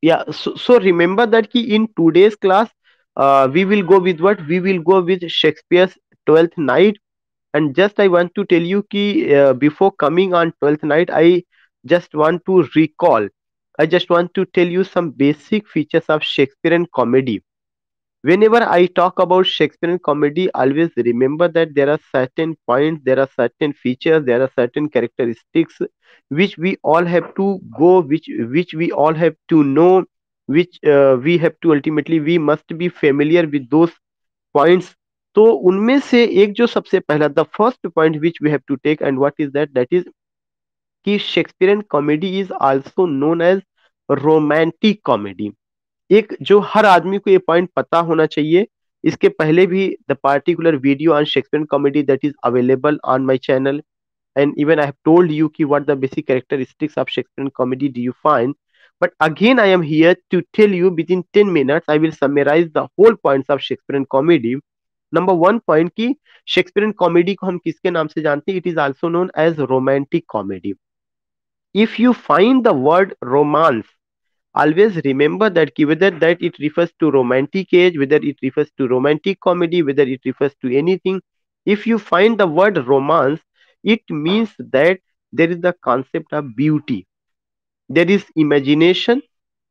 Yeah, so remember that ki in today's class, we will go with what? We will go with Shakespeare's Twelfth Night. And just I want to tell you ki before coming on Twelfth Night, just want to recall, I just want to tell you some basic features of Shakespearean comedy. Whenever I talk about Shakespearean comedy, always remember that there are certain points, there are certain features, there are certain characteristics which we all have to go, which we all have to know, which we have to ultimately, we must be familiar with those points. तो उनमें से एक जो सबसे पहला, the first point which we have to take, and what is that is कि Shakespearean comedy is also known as romantic comedy. एक जो हर आदमी को ये पॉइंट पता होना चाहिए। इसके पहले भी the particular video on Shakespearean comedy that is available on my channel, and even I have told you ki what the basic characteristics of Shakespearean comedy do you find. But again, I am here to tell you within 10 minutes, I will summarize the whole points of Shakespearean comedy. Number one point ki Shakespearean comedy को हम किसके नाम से जानते हैं? It is also known as romantic comedy. If you find the word romance, always remember that whether that it refers to romantic age, whether it refers to romantic comedy, whether it refers to anything, if you find the word romance, it means that there is the concept of beauty, there is imagination.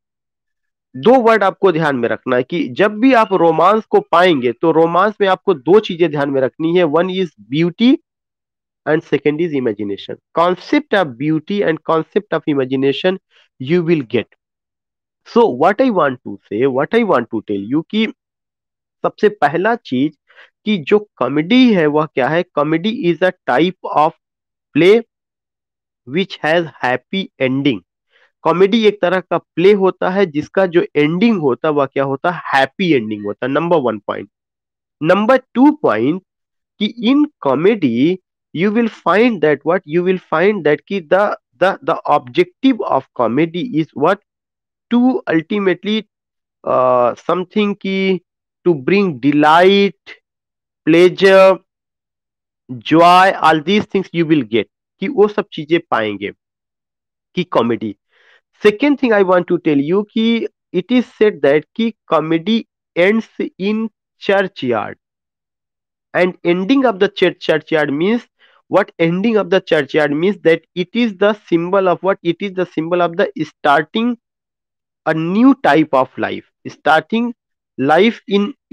दो word आपको ध्यान में रखना है कि जब भी आप रोमांस को पाएंगे तो रोमांस में आपको दो चीजें ध्यान में रखनी है, one is beauty and second is imagination. Concept of beauty and concept of imagination you will get. So what I want to say, what I want to tell you कि सबसे पहला चीज कि जो कॉमेडी है वह क्या है? Comedy is a type of play which has happy ending. Comedy एक तरह का प्ले होता है जिसका जो एंडिंग होता है वह क्या होता है? हैप्पी एंडिंग होता है। Number one point. Number two point कि in comedy you will find that what you will find that ki the objective of comedy is what? To ultimately something ki to bring delight, pleasure, joy, all these things you will get, कि वो सब चीजें पाएंगे कि comedy. Second thing I want to tell you कि it is said that कि comedy ends in church yard, and ending of the churchyard means what? Ending of the churchyard means that it is the symbol of what? It is the symbol of the starting a new type of life, starting life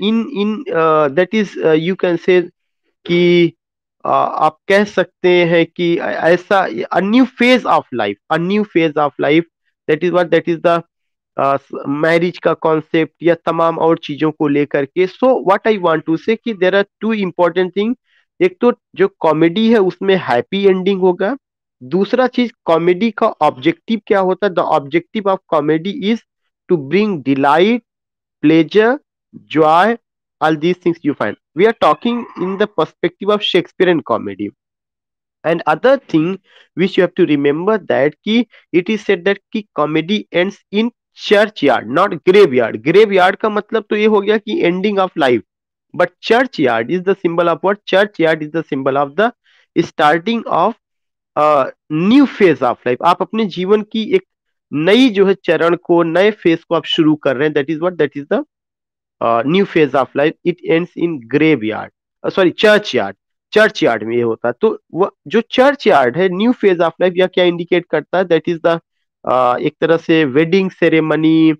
in that is you can say कि आप कह सकते हैं कि ऐसा a new phase of life, a new phase of life, that is what? That is the marriage का concept या तमाम और चीजों को लेकर के। So what I want to say कि there are two important thing. एक तो जो कॉमेडी है उसमें हैप्पी एंडिंग होगा। दूसरा चीज, कॉमेडी का ऑब्जेक्टिव क्या होता है? The objective of comedy is to bring delight, pleasure, joy, all these things you find. We are talking in the perspective of Shakespearean comedy. And other thing which you have to remember that ki it is said that ki comedy ends in churchyard, not graveyard. Graveyard का मतलब तो ये हो गया कि ending of life. But churchyard is the symbol of what? Churchyard is the symbol of the starting of a new phase of life. आप अपने जीवन की एक नई जो है चरण को, नए फेज को आप शुरू कर रहे हैं। That is what? That is the new phase of life. It ends in grave yard, sorry church yard. Church yard में ये होता है। तो वो जो चर्च यार्ड है, न्यू फेज ऑफ लाइफ, या क्या इंडिकेट करता है? दैट इज द एक तरह से wedding ceremony.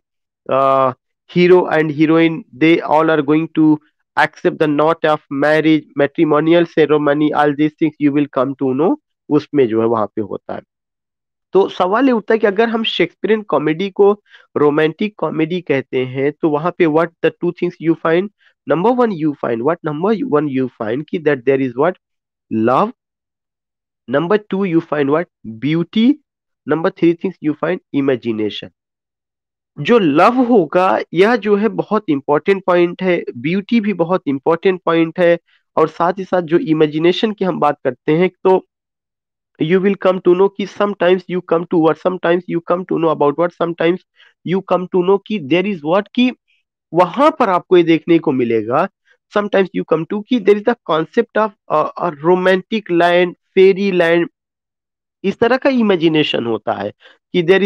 Hero and heroine they all are going to accept the knot of marriage, matrimonial ceremony, all these things you will come to know, उसमें जो है वहां पे होता है। तो सवाल ये उठता है कि अगर हम शेक्सपियरियन कॉमेडी को रोमांटिक कॉमेडी कहते हैं तो वहां पे what the two things you find? Number one you find what? Number one you find कि that there is what? Love. Number two you find what? Beauty. Number three things you find imagination. जो love होगा यह जो है बहुत important point है, beauty भी बहुत इंपॉर्टेंट पॉइंट है, और साथ ही साथ जो इमेजिनेशन की हम बात करते हैं तो you will come to know कि sometimes you come to what? Sometimes you come to know about what? Sometimes you come to know कि there is what? कि वहां पर आपको ये देखने को मिलेगा। Sometimes you come to कि there is the concept of a romantic land, fairy land, इस तरह का इमेजिनेशन होता है कि there is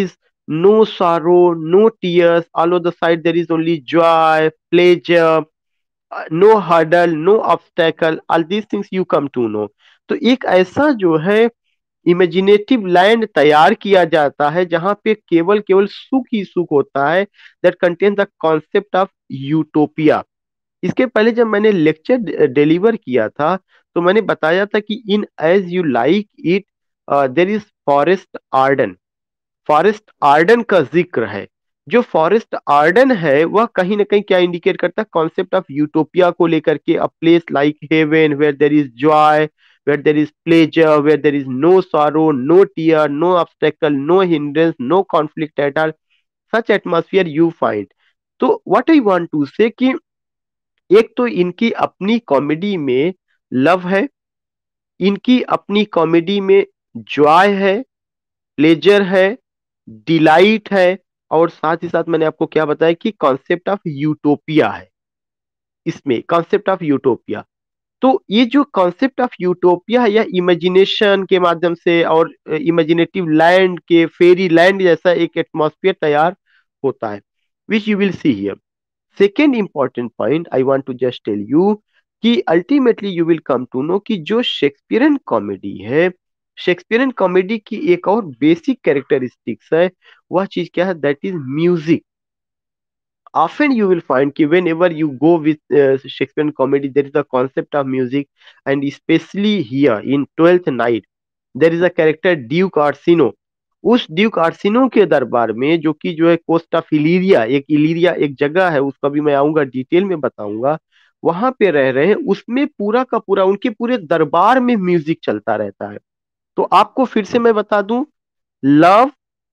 no sorrow, no tears. All of the side there is only joy, pleasure, no hurdle, no obstacle. All these things you come to know. तो एक ऐसा जो है इमेजिनेटिव लैंड तैयार किया जाता है जहां पे केवल केवल सुख ही सुख होता है, that contain the concept of utopia. इसके पहले जब मैंने लेक्चर डिलीवर किया था तो मैंने बताया था कि in As You Like It there is forest Arden. Forest Arden का जिक्र है। जो फॉरेस्ट आर्डन है वह कहीं ना कहीं क्या इंडिकेट करता है, कॉन्सेप्ट ऑफ यूटोपिया को लेकर के, a place like heaven where there is joy, where there is pleasure, where there is no sorrow, no tear, no obstacle, no hindrance, no conflict at all, such atmosphere you find। तो what I want to say कि एक तो इनकी अपनी comedy में love है, इनकी अपनी कॉमेडी में जॉय है, प्लेजर है, डिलाइट है, और साथ ही साथ मैंने आपको क्या बताया कि कॉन्सेप्ट ऑफ यूटोपिया है। इसमें कॉन्सेप्ट ऑफ यूटोपिया, तो ये जो कॉन्सेप्ट ऑफ यूटोपिया है या इमेजिनेशन के माध्यम से और इमेजिनेटिव लैंड के फेरी लैंड जैसा एक एटमॉस्फेयर तैयार होता है, which you will see here. Second important point I want to just tell you कि ultimately you will come to know कि जो शेक्सपियरन कॉमेडी है, शेक्सपियरन कॉमेडी की एक और बेसिक कैरेक्टरिस्टिक्स है, वह चीज क्या है, that is music. Often you will find कि whenever you go with Shakespearean comedy there is a concept of music, and especially here in Twelfth Night there is a character Duke Orsino। उस Duke Orsino के दरबार में जो कि जो है coast of इलीरिया, एक इलीरिया एक जगह है, उसका भी मैं आऊंगा डिटेल में बताऊंगा, वहां पे रह रहे हैं, उसमें पूरा का पूरा उनके पूरे दरबार में म्यूजिक चलता रहता है। तो आपको फिर से मैं बता दूं, love,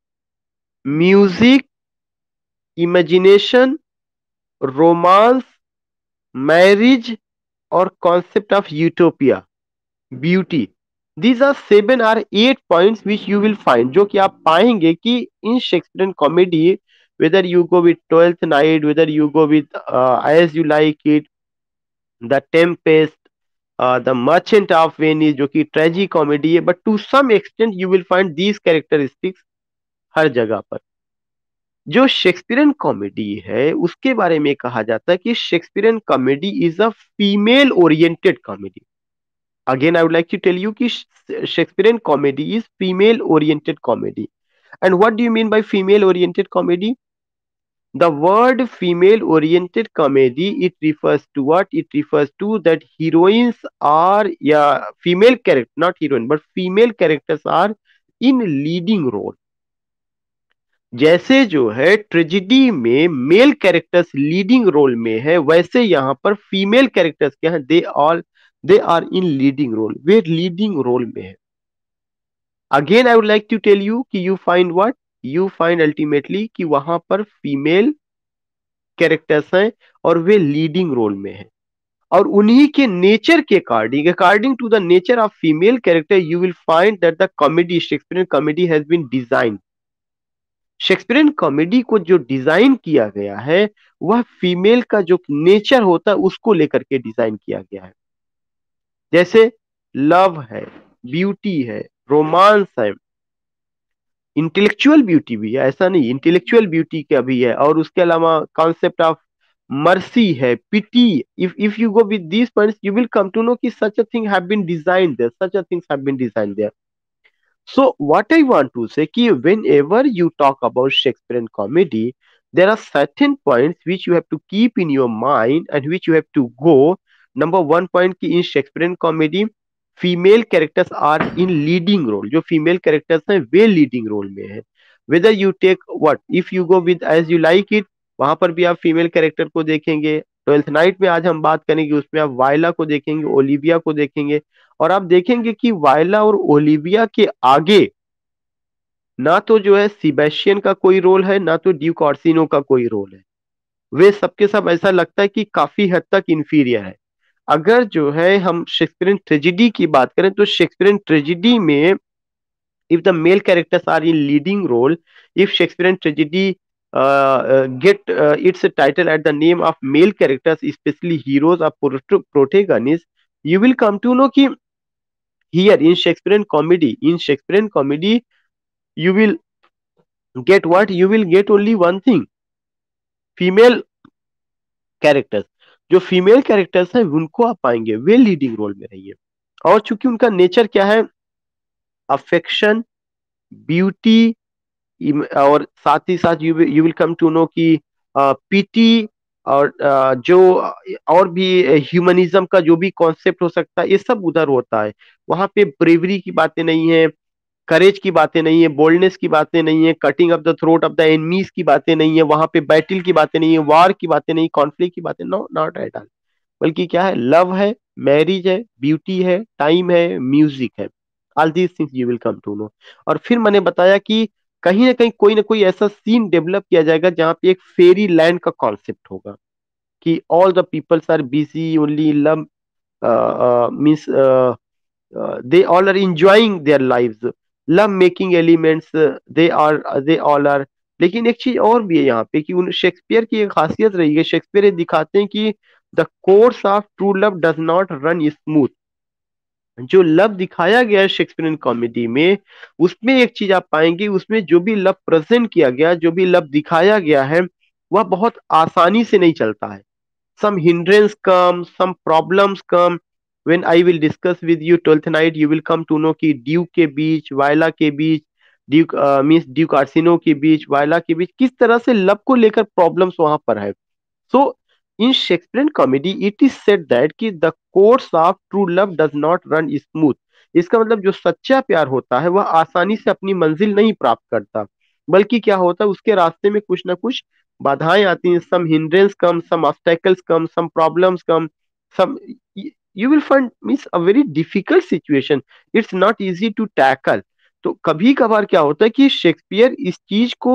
music, imagination, romance, marriage और concept of utopia, beauty, these are 7 or 8 points which you will find, जो कि आप पाएंगे कि in Shakespearean comedy, whether you go with Twelfth Night, whether you go with As You Like It, The Tempest, The Merchant of Venice जो कि tragicomedy है, but to some extent you will find these characteristics हर जगह पर। जो Shakespearean comedy है उसके बारे में कहा जाता है कि Shakespearean comedy is a female oriented comedy. Again, I would like to tell you कि Shakespearean comedy is female oriented comedy. And what do you mean by female oriented comedy? The word female oriented comedy, it refers to what? It refers to that heroines are, yeah, female character, not heroine, but female characters are in leading role। जैसे जो है tragedy में male characters leading role में है, वैसे यहाँ पर female characters क्या है, they are in leading role, वे लीडिंग रोल में है। Again I would like to tell you कि you find what, you find ultimately कि वहां पर फीमेल कैरेक्टर्स हैं और वे लीडिंग रोल में है, और उन्हीं के नेचर के according, according to the nature of female character, you will find that the comedy, Shakespearean comedy has been design. Shakespearean comedy को जो डिजाइन किया गया है वह फीमेल का जो नेचर होता है उसको लेकर के डिजाइन किया गया है। जैसे लव है, ब्यूटी है, रोमांस है, इंटेलेक्चुअल ब्यूटी भी है, ऐसा नहीं, इंटेलेक्चुअल ब्यूटी का भी है, और उसके अलावा कॉन्सेप्ट ऑफ मर्सी है, pity. If you go with these points you will come to know कि such a thing have been designed there, such a things have been designed there. So what I want to say कि whenever you talk about Shakespearean comedy, there are certain points which you have to keep in your mind and which you have to go. Number one point कि in Shakespearean comedy female characters are in leading role, जो female characters हैं वे leading role में है। Whether you take what, if you go with As You Like It, वहां पर भी आप female character को देखेंगे। ट्वेल्थ नाइट में आज हम बात करेंगे उसमें आप वायला को देखेंगे, ओलिविया को देखेंगे, और आप देखेंगे कि वायला और ओलिविया के आगे ना तो जो है सिबेस्टियन का कोई रोल है, ना तो ड्यूक ऑर्सिनो का कोई रोल है। वे सबके सब ऐसा लगता है कि काफी हद तक इंफीरियर है। अगर जो है हम शेक्सपियरियन ट्रेजिडी की बात करें तो शेक्सपियरियन ट्रेजिडी में if the male characters are in leading role, if Shakespearean tragedy get its title at the name of male characters, especially heroes or protagonists, you will come to know कि here in Shakespearean comedy, you will get what? You will get only one thing, female characters. जो female characters हैं उनको आप पाएंगे वे leading role में रही है। और चूंकि उनका नेचर क्या है, अफेक्शन, ब्यूटी, और साथ ही साथ you will come to know कि पीटी, और जो और भी ह्यूमनिज्म का जो भी कॉन्सेप्ट हो सकता है ये सब उधर होता है। वहां पे ब्रेवरी की बातें नहीं है, करेज की बातें नहीं है, बोल्डनेस की बातें नहीं है, cutting of the throat of the enemies की बातें नहीं है, वहां पे बैटल की बातें नहीं है, वार की बातें नहीं, कॉन्फ्लिक्ट की बातें, नो नॉट एट ऑल। बल्कि क्या है, लव है, मैरिज है, ब्यूटी है, टाइम है, म्यूजिक है। All these things you will come to know. और फिर मैंने बताया कि कहीं ना कोई ऐसा सीन डेवलप किया जाएगा जहां पे एक फेरी लैंड का कॉन्सेप्ट होगा कि all the peoples are busy only love, means they all are enjoying their lives, love making elements, they all are। लेकिन एक चीज और भी है यहाँ पे कि उन शेक्सपियर की एक खासियत रही है, शेक्सपियर ये दिखाते हैं कि the course of true love does not run smooth. जो लव दिखाया गया है शेक्सपियरियन कॉमेडी में, उसमें एक चीज आप पाएंगे, उसमें जो भी लव प्रेजेंट किया गया, जो भी लव दिखाया गया है, वह बहुत आसानी से नहीं चलता है। some hindrance come, some problems come। when I will discuss with you 12th night, you will come to know कि ड्यूक के बीच, वायला के बीच, ड्यूक मीन्स ड्यूक आर्सिनो के बीच, वायला के बीच किस तरह से लव को लेकर प्रॉब्लम्स वहां पर है। So in Shakespearean comedy it is said that कि the course of true love does not run smooth. इसका मतलब जो सच्चा प्यार होता है वह आसानी से अपनी मंजिल नहीं प्राप्त करता, बल्कि क्या होता है, उसके रास्ते में कुछ ना कुछ बाधाएं आती हैं। Some hindrance come, some obstacles come, some problems come, some you will find means a very difficult situation, it's not easy to tackle. तो कभी कभार क्या होता है कि शेक्सपियर इस चीज को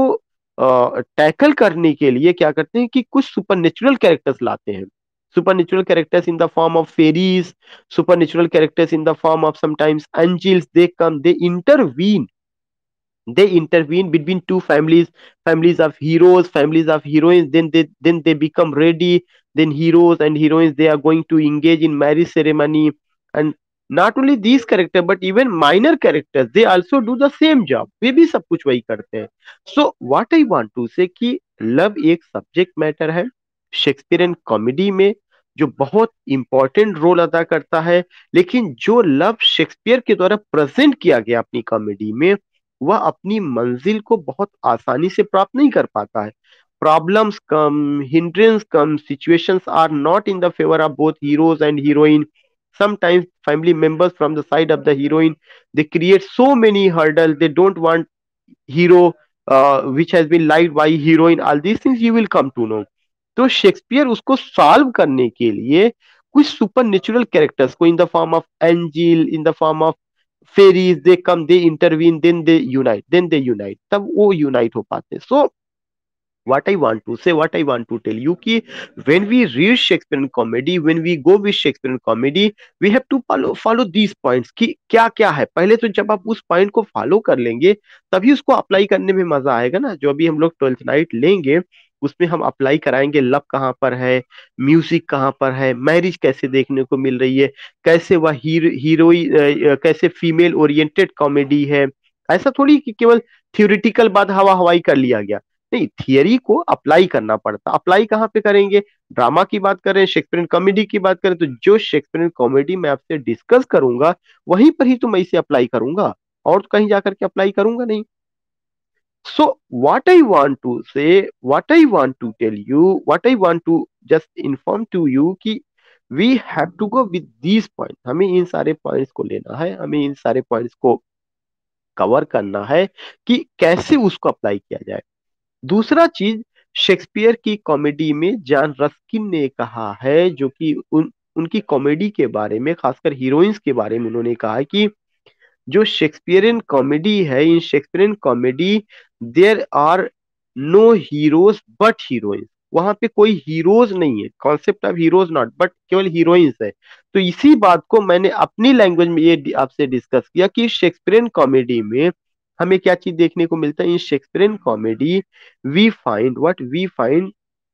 टैकल करने के लिए क्या करते हैं कि कुछ सुपर कैरेक्टर्स लाते हैं। Super characters in the form of fairies, super characters in the form of sometimes angels, they come, they intervene, they intervene between two families, families of heroes, families of heroines, then they become ready, then heroes and heroines they are going to engage in marriage ceremony, and not only these characters but even minor characters they also do the same job, वे भी सब कुछ वही करते हैं। so what I want to say कि love एक subject matter है शेक्सपियरियन कॉमेडी में जो बहुत इंपॉर्टेंट रोल अदा करता है, लेकिन जो लव शेक्सपियर के द्वारा प्रेजेंट किया गया अपनी कॉमेडी में, वह अपनी मंजिल को बहुत आसानी से प्राप्त नहीं कर पाता है। Problems come, hindrance come, situations are not in the favour of both heroes and heroine. Sometimes family members from the side of the heroine, they create so many hurdles, they don't want hero which has been liked by heroine, all these things you will come to know। तो Shakespeare उसको solve करने के लिए कुछ supernatural characters को in the form of angel, in the form of fairies, they come, they intervene, then they unite, तब वो unite हो पाते हैं। सो what I want to say, what I want to tell you कि when we read Shakespearean comedy, when we go with Shakespearean comedy, we have to follow these points कि क्या क्या है। पहले तो जब आप उस पॉइंट को फॉलो कर लेंगे तभी उसको अप्लाई करने में मजा आएगा ना। जो अभी हम लोग 12th नाइट लेंगे उसमें हम अप्लाई कराएंगे लव कहाँ पर है, म्यूजिक कहाँ पर है, मैरिज कैसे देखने को मिल रही है, कैसे वह हीरोई कैसे फीमेल ओरिएंटेड कॉमेडी है। ऐसा थोड़ी कि केवल थियोरिटिकल बात हवा हवाई कर लिया गया, नहीं, थियरी को अप्लाई करना पड़ता। अप्लाई कहाँ पे करेंगे, ड्रामा की बात करें, शेक्सपियरियन कॉमेडी की बात करें, तो जो शेक्सपियरियन कॉमेडी मैं आपसे डिस्कस करूंगा वहीं पर ही तो मैं इसे अप्लाई करूंगा, और तो कहीं जाकर के अप्लाई करूंगा नहीं। So what I want to say, what I want to tell you, what I want to just inform to you कि we have to go with these point, हमें इन सारे पॉइंट्स को लेना है, हमें इन सारे पॉइंट्स को कवर करना है कि कैसे उसको अप्लाई किया जाए। दूसरा चीज, शेक्सपियर की कॉमेडी में जॉन रस्किन ने कहा है, जो कि उनकी कॉमेडी के बारे में, खासकर हीरोइंस के बारे में उन्होंने कहा है कि जो शेक्सपियरियन कॉमेडी है, in Shakespearean comedy there are no heroes but heroines. वहां पे कोई हीरोज नहीं है, concept of heroes not, but केवल हीरोइंस है। तो इसी बात को मैंने अपनी लैंग्वेज में ये आपसे डिस्कस किया कि शेक्सपियरियन कॉमेडी में हमें क्या चीज देखने को मिलता है। In Shakespearean comedy we find what we find,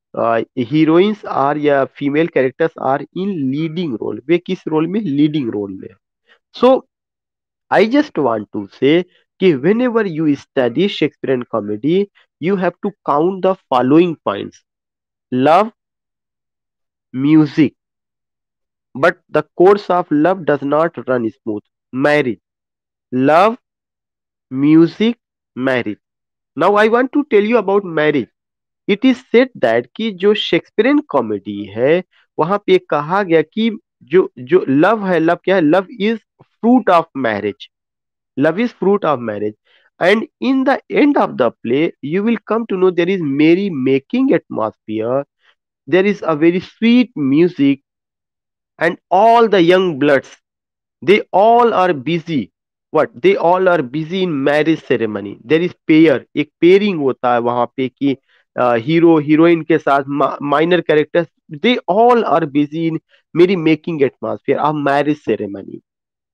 heroines are या female characters are in leading role, वे किस रोल में, लीडिंग रोल में। So I just want to say कि whenever you study Shakespearean comedy you have to count the following points: love, music, but the course of love does not run smooth. Marriage, love, music, marriage. Now I want to tell you about marriage. It is said that कि जो Shakespearean comedy है वहां पे कहा गया कि जो जो लव है, लव क्या है? Love is fruit of marriage. Love is fruit of marriage. And in the end of the play, you will come to know there is merry making atmosphere. There is a very sweet music, and all the young bloods, they all are busy. What? They all are busy in marriage ceremony. There is pair, एक pairing होता है वहां पे कि hero heroine के साथ minor characters, they all are busy in merry making atmosphere of marriage ceremony.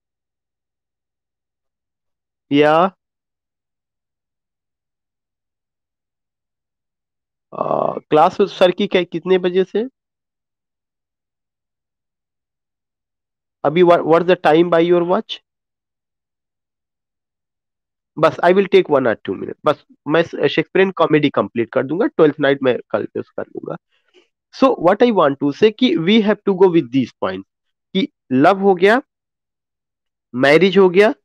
या class sir की क्या कितने बजे से? अभी what the time by your watch? बस I will take 1 or 2 minute बस. मैं शेक्सपियरियन कॉमेडी कंप्लीट कर दूंगा. ट्वेल्थ नाइट में कल यूज कर लूंगा. So what I want to say कि we have to go with this point कि लव हो गया, मैरिज हो गया,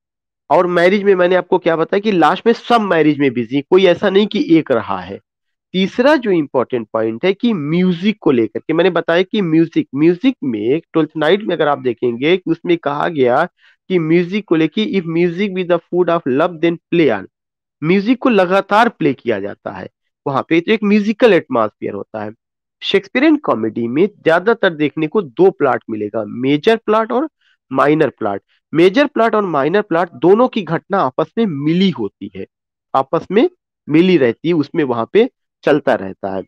और मैरिज में मैंने आपको क्या बताया कि लास्ट में सब मैरिज में बिजी, कोई ऐसा नहीं कि एक रहा है. तीसरा जो इंपॉर्टेंट पॉइंट है कि म्यूजिक को लेकर के मैंने बताया कि म्यूजिक म्यूजिक में ट्वेल्थ नाइट में अगर आप देखेंगे कि उसमें कहा गया कि म्यूजिक को लेकर, if music with the food of love then play on. Music को लगातार प्ले किया जाता है वहां पे, तो एक म्यूजिकल एटमॉस्फेयर होता है. शेक्सपियरियन कॉमेडी में ज्यादातर देखने को दो प्लॉट मिलेगा, मेजर प्लॉट और माइनर प्लॉट. मेजर प्लॉट और माइनर प्लॉट दोनों की घटना आपस में मिली होती है, आपस में मिली रहती है, उसमें वहां पे चलता रहता है.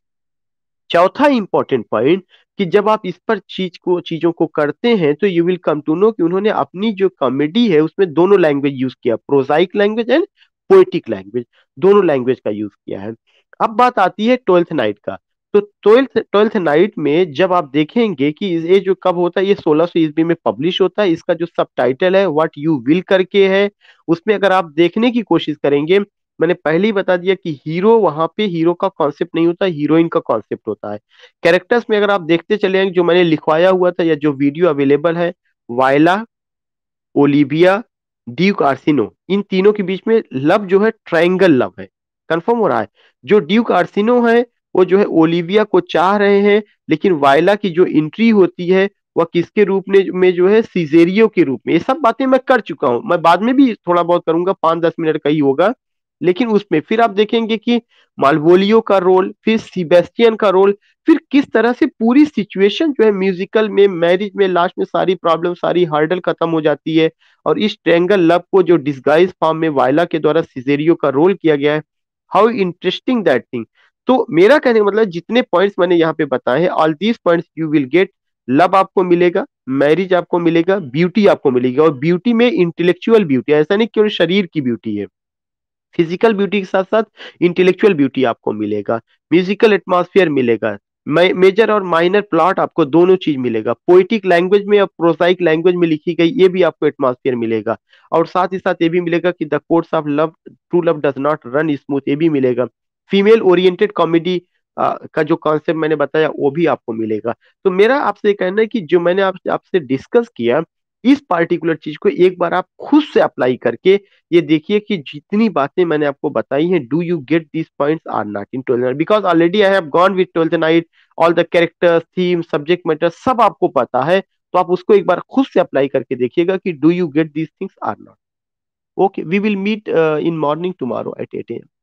चौथा इंपॉर्टेंट पॉइंट कि जब आप इस पर चीजों को करते हैं तो you will come to know कि उन्होंने अपनी जो कॉमेडी है उसमें दोनों लैंग्वेज यूज किया, prosaic language and poetic language, दोनों लैंग्वेज का यूज किया है. अब बात आती है ट्वेल्थ नाइट का. तो ट्वेल्थ नाइट में जब आप देखेंगे कि ये जो कब होता है, ये 1600 ईस्वी में पब्लिश होता है. इसका जो सब टाइटल है व्हाट यू विल करके है. उसमें अगर आप देखने की कोशिश करेंगे, मैंने पहले ही बता दिया कि हीरो वहां पे हीरो का कॉन्सेप्ट नहीं होता, हीरोइन का कॉन्सेप्ट होता है. कैरेक्टर्स में अगर आप देखते चले जाएंगे जो मैंने लिखवाया हुआ था या जो वीडियो अवेलेबल है, वायला, ओलिविया, ड्यूक आर्सिनो, इन तीनों के बीच में लव जो है ट्रायंगल लव है. कंफर्म हो रहा है? जो ड्यूक आर्सिनो है वो जो है ओलिविया को चाह रहे हैं, लेकिन वायला की जो एंट्री होती है वह किसके रूप में जो है सीजेरियो के रूप में. ये सब बातें मैं कर चुका हूं, मैं बाद में भी थोड़ा बहुत करूंगा, 5-10 मिनट का ही होगा. लेकिन उसमें फिर आप देखेंगे कि मालवोलियो का रोल, फिर सीबेस्टियन का रोल, फिर किस तरह से पूरी सिचुएशन जो है म्यूजिकल में मैरिज में लास्ट में सारी प्रॉब्लम सारी हर्डल खत्म हो जाती है, और इस ट्रेंगल लव को जो डिस्गाइज फॉर्म में वायला के द्वारा सिजेरियो का रोल किया गया है. How interesting that thing. तो मेरा कहने का मतलब जितने पॉइंट्स मैंने यहाँ पे बताए हैं, all these points you will get. Love आपको मिलेगा, मैरिज आपको मिलेगा, ब्यूटी आपको मिलेगी, और ब्यूटी में इंटेलेक्चुअल ब्यूटी, ऐसा नहीं केवल शरीर की ब्यूटी है, फिजिकल ब्यूटी के साथ साथ इंटेलेक्चुअल ब्यूटी आपको मिलेगा, म्यूजिकल एटमॉस्फेयर मिलेगा, मेजर और माइनर प्लॉट आपको दोनों चीज मिलेगा, पोएटिक लैंग्वेज में और प्रोसाइक लैंग्वेज में लिखी गई ये भी आपको एटमॉस्फेयर मिलेगा, और साथ ही साथ ये भी मिलेगा कि the course of love, true love does not run smooth, ये भी मिलेगा. फीमेल ओरिएंटेड कॉमेडी का जो कॉन्सेप्ट मैंने बताया वो भी आपको मिलेगा. तो मेरा आपसे कहना है कि जो मैंने आपसे डिस्कस किया, इस पार्टिकुलर चीज को एक बार आप खुद से अप्लाई करके ये देखिए कि जितनी बातें मैंने आपको बताई हैं, do you get this points or not in twelfth night, because already I have gone with twelfth night. All the characters, theme, subject matter सब आपको पता है, तो आप उसको एक बार खुद से अप्लाई करके देखिएगा कि do you get these things or not. Okay, we will meet in morning tomorrow at 8 AM.